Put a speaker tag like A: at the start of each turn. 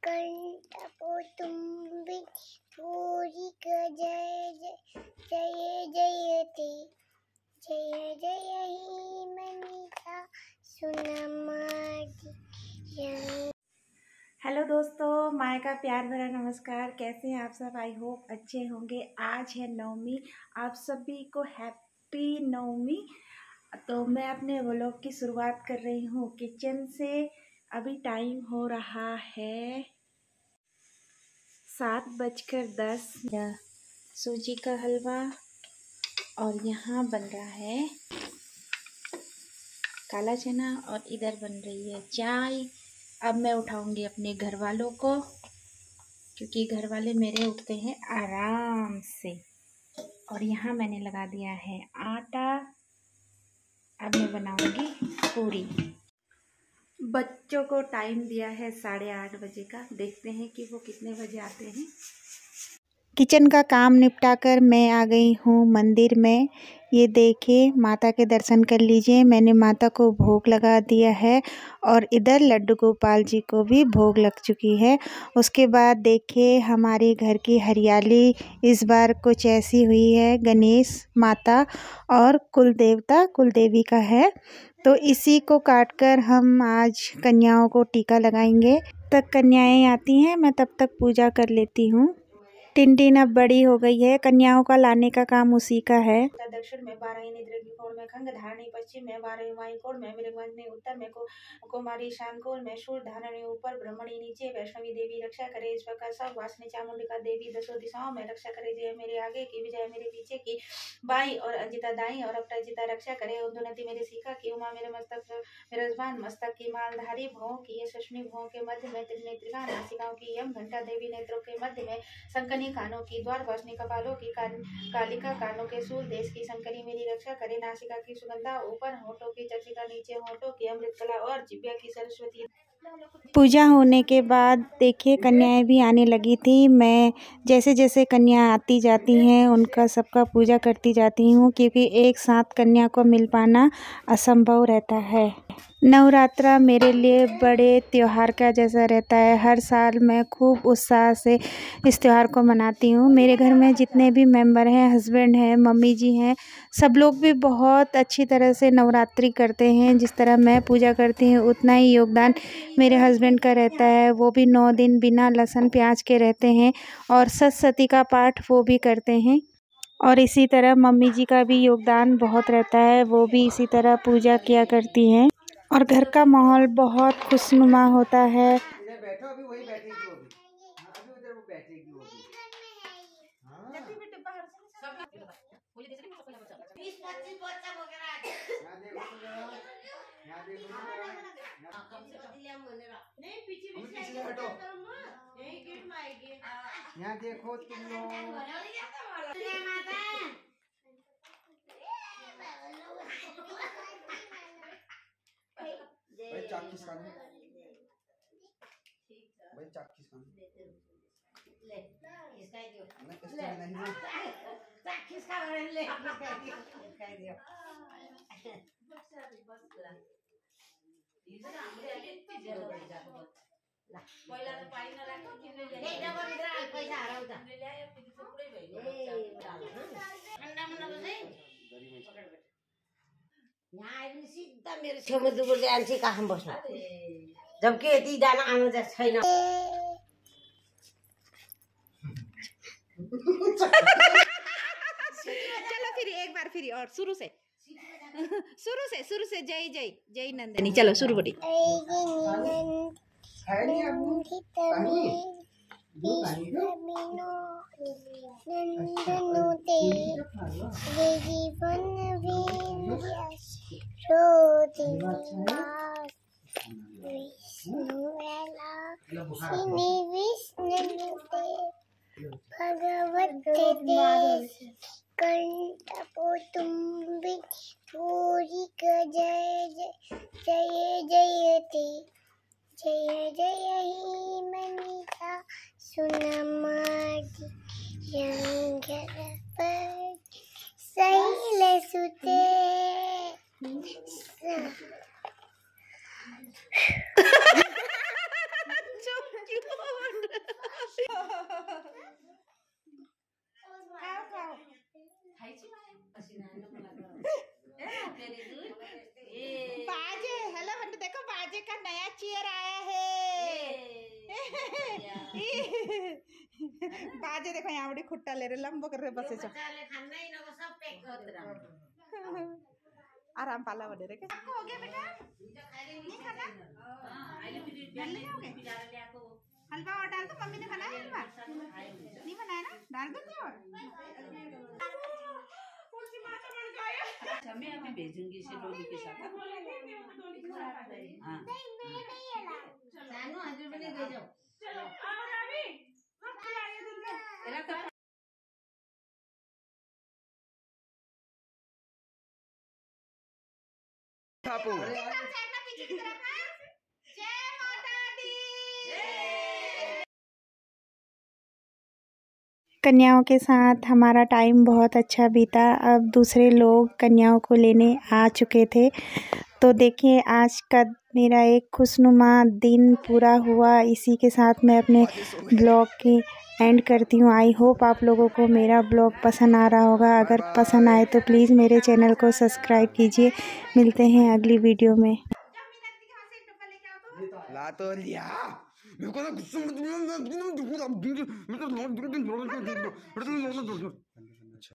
A: कंठपोतुम्बि पूरिका जय जय जयते जय जय ही मनीषा सुनमादि।
B: हेलो दोस्तों, माय का प्यार भरा नमस्कार। कैसे हैं आप सब? आई होप अच्छे होंगे। आज है नवमी, आप सभी को हैप्पी नवमी। तो मैं अपने व्लॉग की शुरुआत कर रही हूँ किचन से। अभी टाइम हो रहा है 7:10। सूजी का हलवा और यहाँ बन रहा है काला चना और इधर बन रही है चाय। अब मैं उठाऊंगी अपने घर वालों को, क्योंकि घर वाले मेरे उठते हैं आराम से। और यहाँ मैंने लगा दिया है आटा। अब मैं बनाऊंगी पूरी। बच्चों को टाइम दिया है 8:30 बजे का। देखते हैं कि वो कितने बजे आते हैं। किचन का काम निपटाकर मैं आ गई हूँ मंदिर में। ये देखिए, माता के दर्शन कर लीजिए। मैंने माता को भोग लगा दिया है और इधर लड्डू गोपाल जी को भी भोग लग चुकी है। उसके बाद देखिए, हमारे घर की हरियाली इस बार कुछ ऐसी हुई है। गणेश माता और कुल देवता कुल देवी का है, तो इसी को काटकर हम आज कन्याओं को टीका लगाएंगे। तक कन्याएं आती हैं, मैं तब तक पूजा कर लेती हूँ। टिनटिन अब बड़ी हो गई है। कन्याओं का लाने का काम उसी का है। दक्षिण में 12 निद्रा की कोण में खंग धारणी, पश्चिम में 12 वायु कोण में मृगवंदनी, उत्तर में कुमारी ईशान कोण में शूल धारणी, ऊपर ब्रह्मणी, नीचे वैष्णवी देवी रक्षा करे। इस प्रकार सब वासनी चामुंडिका देवी दसों दिशाओं में रक्षा करे। जय मेरे आगे की, विजय मेरे पीछे की, बाई और अंजिता दाई और अपराजिता रक्षा करे। उन्नति मेरे सीखा की, उमा मेरे मस्तक विराजमान, मस्तक की मालधारी, भों की ये सुष्णी, भों के मध्य में त्रिनेत्रिका, नासिकाओं की यम घंटा देवी, नेत्रों के मध्य में संकनी, कानों की द्वार वासनी, कपालों की कालिका, कानों के सूल, देश की संकरी मेरी रक्षा करे। नासिका की सुगंधा, ऊपर होठों की चर्चिका, नीचे होठों की अमृत कला और जिह्वा की सरस्वती। पूजा होने के बाद देखिए, कन्याएं भी आने लगी थी। मैं जैसे जैसे कन्या आती जाती हैं उनका सबका पूजा करती जाती हूँ, क्योंकि एक साथ कन्या को मिल पाना असंभव रहता है। नवरात्रा मेरे लिए बड़े त्योहार का जैसा रहता है। हर साल मैं खूब उत्साह से इस त्यौहार को मनाती हूँ। मेरे घर में जितने भी मेंबर हैं, हस्बैंड हैं, मम्मी जी हैं, सब लोग भी बहुत अच्छी तरह से नवरात्रि करते हैं। जिस तरह मैं पूजा करती हूँ उतना ही योगदान मेरे हस्बैंड का रहता है। वो भी 9 दिन बिना लहसुन प्याज के रहते हैं और सती का पाठ वो भी करते हैं। और इसी तरह मम्मी जी का भी योगदान बहुत रहता है, वो भी इसी तरह पूजा किया करती हैं। और घर का माहौल बहुत खुशनुमा होता है।
A: यहाँ देखो तुम लोग, भाई चाक खिसकाने, भाई चाक खिसकाने ले, खिसकाई दियो ना, इसमें नहीं ना, चाक खिसका ले, खिसकाई दियो, खिसकाई दियो। इधर हमरे आगे इतनी जगह बढ़ जा ला, पहिला तो पानी न राख्नु किन्ने ल्याए, ए डबल इधर आल पैसा हराउँछ किन्ने ल्यायो, फेरि थुप्रै भयो ए ठन्डामा नबसै पकड बेटा। यहाँ आए पनि सिधा मेरो छेउमा दुबुर्दै आन्छे काखमा बस्नु, जबकि यति जान आउनु चाहिँ छैन।
B: चलो फिर एक बार फिर और शुरू से जय जय जय नंदनी। चलो शुरू बड़ी।
A: भगवते कंठपोतुम्बि पूरिका जय जयते जय जय ही मनीषा सुनमादि। शैलसुते
B: बाजे देखो यहाँ बड़ी खुट्टा ले रहे लंबो कर रहे बसे चो आराम पाला बने रे के हो गया बेटा नहीं खाना जल्दी जाओगे हलवा और डाल दो मम्मी ने बनाया हलवा नहीं बनाया ना डाल दो और
A: मैं अभी भेजूंगी इसे लोली के साथ हाँ सानू हजुर पनि भेजौ चलो आओ रवि
B: कन्याओं के साथ हमारा टाइम बहुत अच्छा बीता। अब दूसरे लोग कन्याओं को लेने आ चुके थे, तो देखिए आज का मेरा एक खुशनुमा दिन पूरा हुआ। इसी के साथ मैं अपने ब्लॉग की एंड करती हूँ। आई होप आप लोगों को मेरा ब्लॉग पसंद आ रहा होगा। अगर पसंद आए तो प्लीज़ मेरे चैनल को सब्सक्राइब कीजिए। मिलते हैं अगली वीडियो में।
C: ला तो लिया मेरे को ना